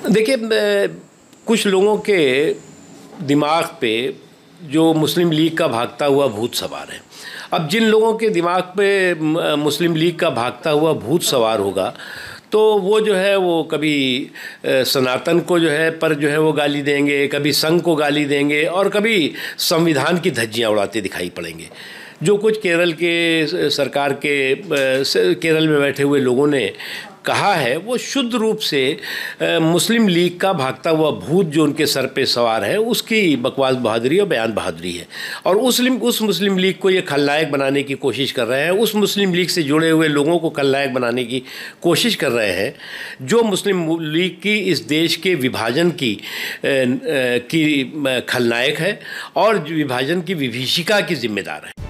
देखिए, कुछ लोगों के दिमाग पे जो मुस्लिम लीग का भागता हुआ भूत सवार है। अब जिन लोगों के दिमाग पे मुस्लिम लीग का भागता हुआ भूत सवार होगा तो वो जो है वो कभी सनातन को जो है पर जो है वो गाली देंगे, कभी संघ को गाली देंगे और कभी संविधान की धज्जियां उड़ाते दिखाई पड़ेंगे। जो कुछ केरल के सरकार के केरल में बैठे हुए लोगों ने कहा है वो शुद्ध रूप से मुस्लिम लीग का भागता हुआ भूत जो उनके सर पे सवार है उसकी बकवास बहादुरी और बयान बहादुरी है। और उस मुस्लिम लीग को ये खलनायक बनाने की कोशिश कर रहे हैं, उस मुस्लिम लीग से जुड़े हुए लोगों को खलनायक बनाने की कोशिश कर रहे हैं जो मुस्लिम लीग की इस देश के विभाजन की खलनायक है और विभाजन की विभीषिका की जिम्मेदार है।